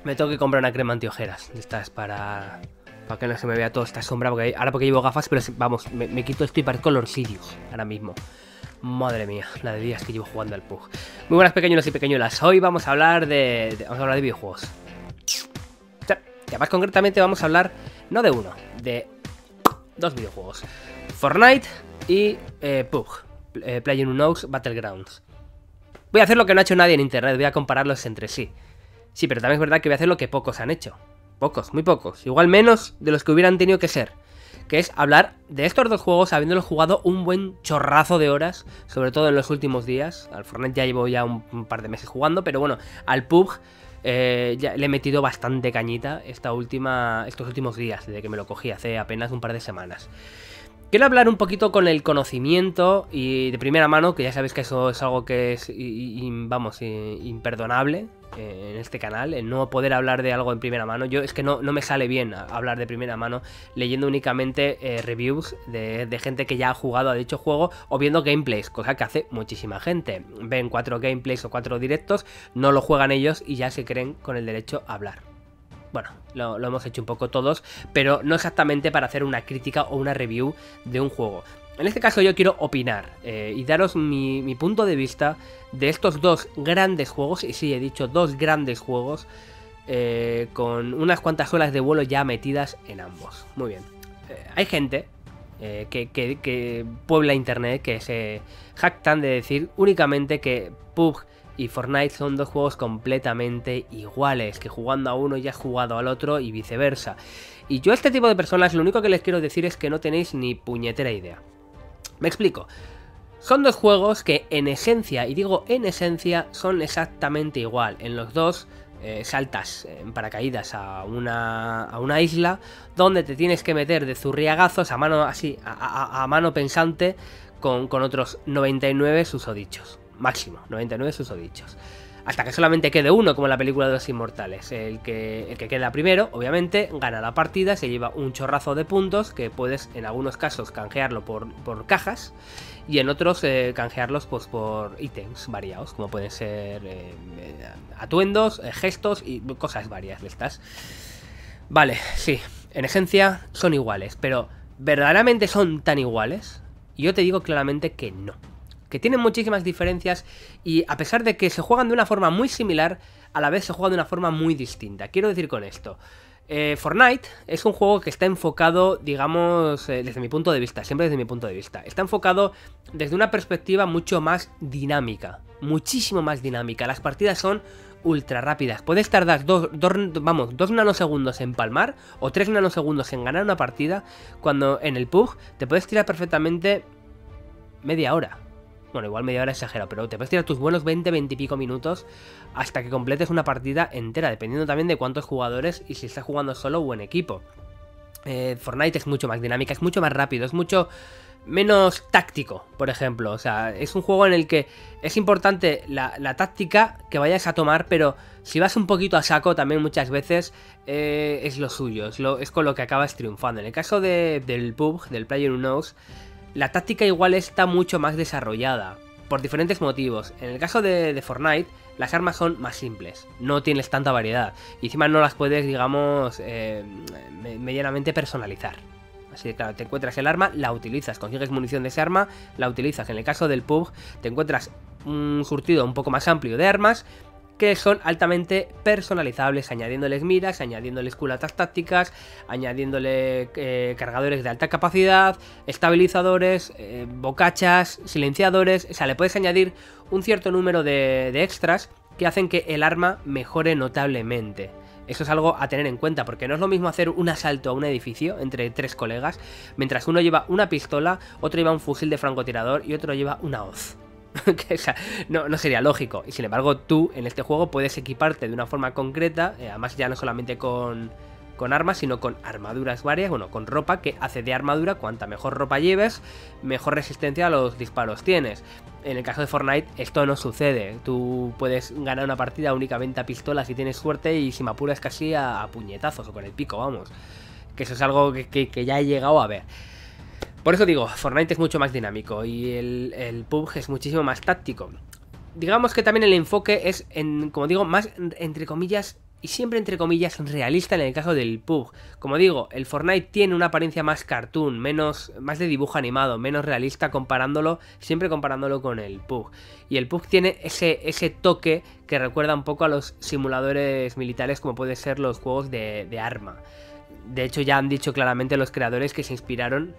Me tengo que comprar una crema antiojeras. Estas para que no se me vea toda esta sombra. Porque ahora porque llevo gafas, pero vamos, me quito esto y parezco Lord Sirius ahora mismo. Madre mía, la de días que llevo jugando al PUG. Muy buenas pequeñuelos y pequeñuelas. Hoy vamos a hablar vamos a hablar de videojuegos. Y más concretamente vamos a hablar, no de uno, de dos videojuegos. Fortnite y PUG. PlayerUnknown's Battlegrounds. Voy a hacer lo que no ha hecho nadie en internet, voy a compararlos entre sí. Sí, pero también es verdad que voy a hacer lo que pocos han hecho. Pocos, muy pocos. Igual menos de los que hubieran tenido que ser. Que es hablar de estos dos juegos habiéndolos jugado un buen chorrazo de horas. Sobre todo en los últimos días. Al Fortnite ya llevo un par de meses jugando. Pero bueno, al PUG ya le he metido bastante cañita estos últimos días. Desde que me lo cogí hace apenas un par de semanas. Quiero hablar un poquito con el conocimiento y de primera mano, que ya sabéis que eso es algo que es, imperdonable en este canal, el no poder hablar de algo en primera mano. Yo es que no me sale bien hablar de primera mano leyendo únicamente reviews de gente que ya ha jugado a dicho juego o viendo gameplays, cosa que hace muchísima gente. Ven 4 gameplays o 4 directos, no lo juegan ellos y ya se creen con el derecho a hablar. Bueno, lo hemos hecho un poco todos, pero no exactamente para hacer una crítica o una review de un juego. En este caso yo quiero opinar y daros mi punto de vista de estos dos grandes juegos, y sí, he dicho dos grandes juegos, con unas cuantas horas de vuelo ya metidas en ambos. Muy bien. Hay gente que puebla internet, que se jactan de decir únicamente que PUBG y Fortnite son dos juegos completamente iguales, que jugando a uno ya has jugado al otro y viceversa. Y yo a este tipo de personas lo único que les quiero decir es que no tenéis ni puñetera idea. Me explico. Son dos juegos que en esencia, y digo en esencia, son exactamente igual. En los dos saltas en paracaídas a una isla donde te tienes que meter de zurriagazos a mano así, a mano pensante con otros 99 susodichos. Máximo, 99 susodichos. Hasta que solamente quede uno, como en la película de los inmortales. El que queda primero, obviamente, gana la partida, se lleva un chorrazo de puntos, que puedes en algunos casos canjearlo por cajas, y en otros canjearlos pues por ítems variados, como pueden ser atuendos, gestos y cosas varias de estas. Vale, sí, en esencia son iguales, pero ¿verdaderamente son tan iguales? Yo te digo claramente que no. Que tienen muchísimas diferencias y a pesar de que se juegan de una forma muy similar, a la vez se juegan de una forma muy distinta. Quiero decir con esto, Fortnite es un juego que está enfocado, digamos, desde mi punto de vista, siempre desde mi punto de vista, está enfocado desde una perspectiva mucho más dinámica, muchísimo más dinámica. Las partidas son ultra rápidas, puedes tardar 2 nanosegundos en palmar o 3 nanosegundos en ganar una partida, cuando en el PUG te puedes tirar perfectamente media hora. Bueno, igual media hora exagero, pero te puedes tirar tus buenos 20 y pico minutos hasta que completes una partida entera, dependiendo también de cuántos jugadores y si estás jugando solo o en equipo. Fortnite es mucho más dinámica, es mucho más rápido, es mucho menos táctico, por ejemplo. O sea, es un juego en el que es importante la táctica que vayas a tomar, pero si vas un poquito a saco también muchas veces es lo suyo, es con lo que acabas triunfando. En el caso del PUBG, del PlayerUnknown's, la táctica igual está mucho más desarrollada, por diferentes motivos. En el caso de Fortnite, las armas son más simples, no tienes tanta variedad, y encima no las puedes, digamos, medianamente personalizar. Así que claro, te encuentras el arma, la utilizas, consigues munición de ese arma, la utilizas. En el caso del PUBG, te encuentras un surtido un poco más amplio de armas, que son altamente personalizables, añadiéndoles miras, añadiéndoles culatas tácticas, añadiéndole cargadores de alta capacidad, estabilizadores, bocachas, silenciadores. O sea, le puedes añadir un cierto número de extras que hacen que el arma mejore notablemente. Eso es algo a tener en cuenta, porque no es lo mismo hacer un asalto a un edificio entre 3 colegas, mientras uno lleva una pistola, otro lleva un fusil de francotirador y otro lleva una hoz. O sea, no sería lógico. Y sin embargo tú en este juego puedes equiparte de una forma concreta, además ya no solamente con armas, sino con armaduras varias, bueno, con ropa que hace de armadura. Cuanta mejor ropa lleves, mejor resistencia a los disparos tienes. En el caso de Fortnite esto no sucede, tú puedes ganar una partida únicamente a pistolas si tienes suerte, y si me apuras casi a puñetazos o con el pico, vamos. Que eso es algo que ya he llegado a ver. Por eso digo, Fortnite es mucho más dinámico y el PUBG es muchísimo más táctico. Digamos que también el enfoque es, como digo, más, entre comillas, y siempre entre comillas realista en el caso del PUBG. Como digo, el Fortnite tiene una apariencia más cartoon, más de dibujo animado, menos realista siempre comparándolo con el PUBG. Y el PUBG tiene ese toque que recuerda un poco a los simuladores militares como puede ser los juegos de arma. De hecho ya han dicho claramente los creadores que se inspiraron,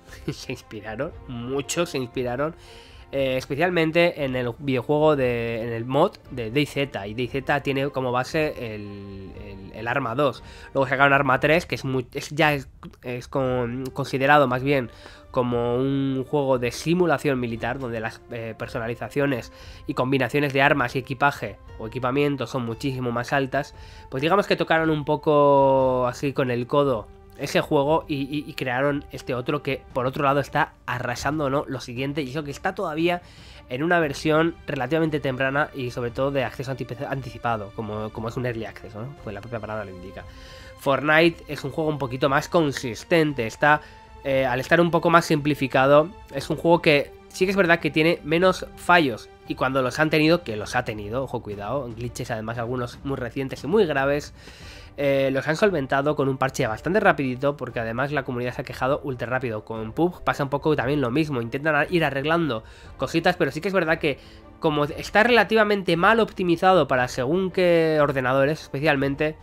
muchos se inspiraron, especialmente en el videojuego, en el mod de DayZ, y DayZ tiene como base el Arma 2. Luego sacaron Arma 3, que es considerado más bien como un juego de simulación militar, donde las personalizaciones y combinaciones de armas y equipaje o equipamiento son muchísimo más altas. Pues digamos que tocaron un poco así con el codo ese juego y crearon este otro que por otro lado está arrasando, ¿no? Lo siguiente, y eso que está todavía en una versión relativamente temprana y sobre todo de acceso anticipado, como es un early access, ¿no? Pues la propia palabra lo indica. Fortnite es un juego un poquito más consistente, al estar un poco más simplificado, es un juego que sí que es verdad que tiene menos fallos, y cuando los han tenido, que los ha tenido, ojo, cuidado, glitches además algunos muy recientes y muy graves, los han solventado con un parche bastante rapidito, porque además la comunidad se ha quejado ultra rápido. Con PUBG pasa un poco también lo mismo, intentan ir arreglando cositas, pero sí que es verdad que como está relativamente mal optimizado para según qué ordenadores especialmente,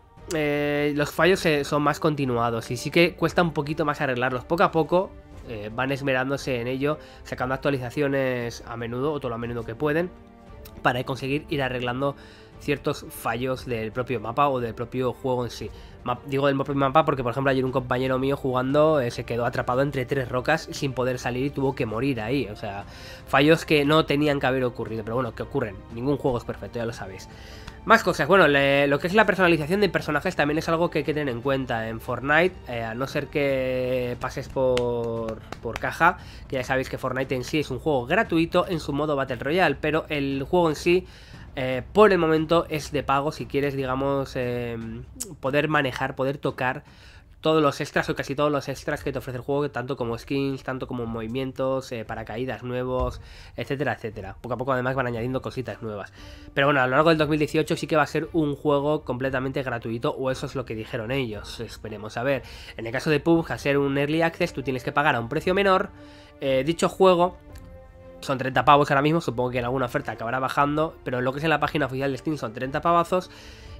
los fallos son más continuados y sí que cuesta un poquito más arreglarlos. Poco a poco van esmerándose en ello, sacando actualizaciones a menudo, o todo lo a menudo que pueden, para conseguir ir arreglando ciertos fallos del propio mapa o del propio juego en sí. Digo del propio mapa porque, por ejemplo, ayer un compañero mío jugando se quedó atrapado entre 3 rocas sin poder salir y tuvo que morir ahí. O sea, fallos que no tenían que haber ocurrido, pero bueno, que ocurren. Ningún juego es perfecto, ya lo sabéis. Más cosas, bueno, lo que es la personalización de personajes también es algo que hay que tener en cuenta en Fortnite, a no ser que pases por caja, que ya sabéis que Fortnite en sí es un juego gratuito en su modo Battle Royale, pero el juego en sí, por el momento, es de pago si quieres, digamos, poder manejar, poder tocar todos los extras o casi todos los extras que te ofrece el juego, tanto como skins, tanto como movimientos, paracaídas nuevos, etcétera, etcétera. Poco a poco además van añadiendo cositas nuevas. Pero bueno, a lo largo del 2018 sí que va a ser un juego completamente gratuito, o eso es lo que dijeron ellos. Esperemos a ver. En el caso de PUBG, a ser un Early Access, tú tienes que pagar a un precio menor. Dicho juego son 30 pavos ahora mismo, supongo que en alguna oferta acabará bajando, pero lo que es en la página oficial de Steam son 30 pavazos.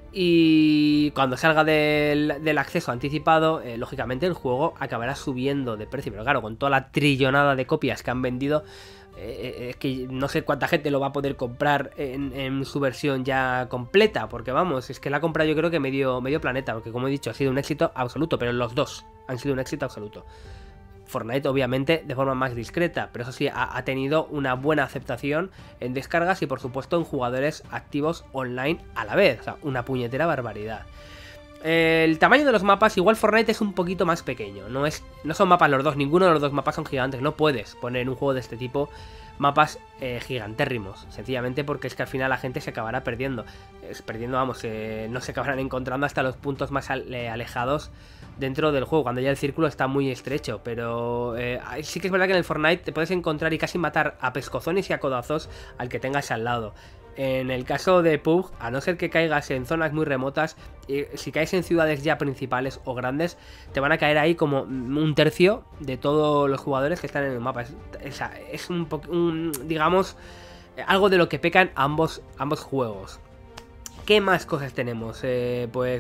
Y cuando salga del acceso anticipado, lógicamente el juego acabará subiendo de precio. Pero claro, con toda la trillonada de copias que han vendido, es que no sé cuánta gente lo va a poder comprar en su versión ya completa. Porque vamos, es que la ha comprado yo creo que medio planeta. Porque como he dicho, ha sido un éxito absoluto. Pero los dos han sido un éxito absoluto. Fortnite obviamente de forma más discreta, pero eso sí, ha tenido una buena aceptación en descargas y por supuesto en jugadores activos online a la vez, o sea, una puñetera barbaridad. El tamaño de los mapas, igual Fortnite es un poquito más pequeño, no son mapas los dos, ninguno de los dos mapas son gigantes, no puedes poner en un juego de este tipo mapas gigantérrimos, sencillamente porque es que al final la gente se acabará perdiendo, vamos, no se acabarán encontrando hasta los puntos más alejados dentro del juego, cuando ya el círculo está muy estrecho. Pero sí que es verdad que en el Fortnite te puedes encontrar y casi matar a pescozones y a codazos al que tengas al lado. En el caso de PUBG, a no ser que caigas en zonas muy remotas, si caes en ciudades ya principales o grandes, te van a caer ahí como un tercio de todos los jugadores que están en el mapa. Es digamos, algo de lo que pecan ambos juegos. ¿Qué más cosas tenemos? Pues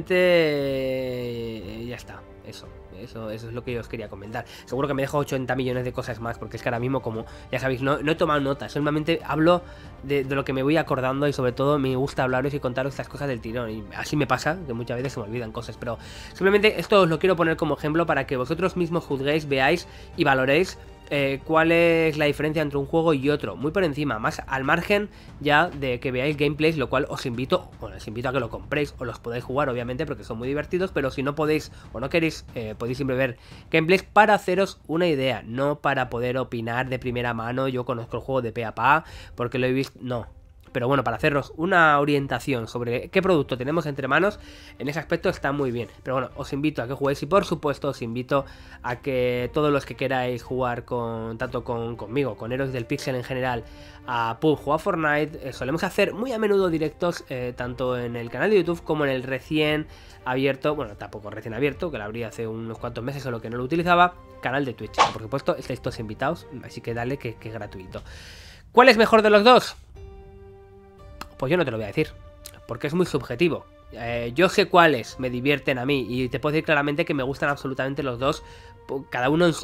básicamente ya está, eso es lo que yo os quería comentar. Seguro que me dejo 80 millones de cosas más, porque es que ahora mismo, como ya sabéis, no he tomado notas, solamente hablo de lo que me voy acordando, y sobre todo me gusta hablaros y contaros estas cosas del tirón, y así me pasa, que muchas veces se me olvidan cosas, pero simplemente esto os lo quiero poner como ejemplo para que vosotros mismos juzguéis, veáis y valoréis cuál es la diferencia entre un juego y otro, muy por encima, más al margen ya de que veáis gameplays, lo cual os invito a que lo compréis o los podáis jugar, obviamente, porque son muy divertidos, pero si no podéis o no queréis, podéis siempre ver gameplays para haceros una idea, no para poder opinar de primera mano. Yo conozco el juego de pe a pa porque lo he visto, no. Pero bueno, para haceros una orientación sobre qué producto tenemos entre manos, en ese aspecto está muy bien. Pero bueno, os invito a que juguéis y por supuesto os invito a que todos los que queráis jugar tanto conmigo, con Héroes del Pixel en general, a PUBG o a Fortnite, solemos hacer muy a menudo directos, tanto en el canal de YouTube como en el recién abierto, bueno, tampoco recién abierto, que lo abrí hace unos cuantos meses, solo que no lo utilizaba, canal de Twitch. Por supuesto, estáis todos invitados, así que dale que es gratuito. ¿Cuál es mejor de los dos? Pues yo no te lo voy a decir, porque es muy subjetivo. Yo sé cuáles me divierten a mí y te puedo decir claramente que me gustan absolutamente los dos, cada uno en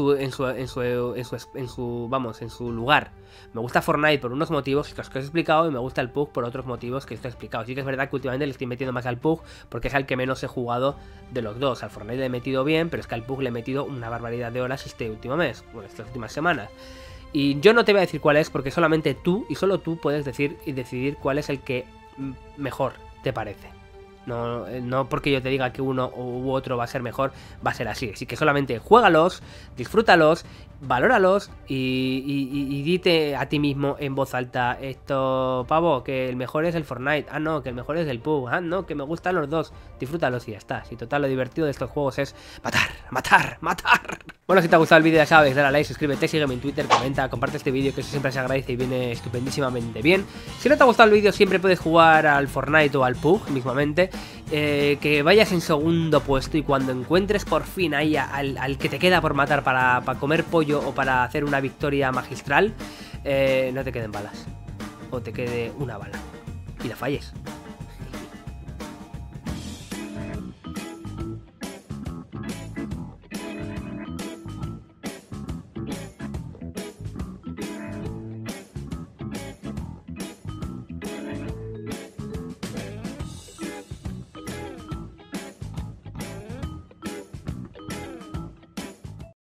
su lugar. Me gusta Fortnite por unos motivos que os he explicado y me gusta el PUBG por otros motivos que os he explicado. Sí que es verdad que últimamente le estoy metiendo más al PUBG porque es al que menos he jugado de los dos. Al Fortnite le he metido bien, pero es que al PUBG le he metido una barbaridad de horas este último mes, bueno, estas últimas semanas. Y yo no te voy a decir cuál es porque solamente tú y solo tú puedes decir y decidir cuál es el que mejor te parece. No porque yo te diga que uno u otro va a ser mejor, va a ser así. Así que solamente juégalos, disfrútalos, valóralos y dite a ti mismo en voz alta: esto, pavo, que el mejor es el Fortnite. Ah, no, que el mejor es el PUBG. Ah, no, que me gustan los dos. Disfrútalos y ya está. Si total, lo divertido de estos juegos es matar, matar, matar. Bueno, si te ha gustado el vídeo ya sabes, dale a like, suscríbete, sígueme en Twitter, comenta, comparte este vídeo que eso siempre se agradece y viene estupendísimamente bien. Si no te ha gustado el vídeo siempre puedes jugar al Fortnite o al PUBG mismamente. Que vayas en segundo puesto y cuando encuentres por fin ahí al que te queda por matar para comer pollo o para hacer una victoria magistral, no te queden balas o te quede una bala y la falles.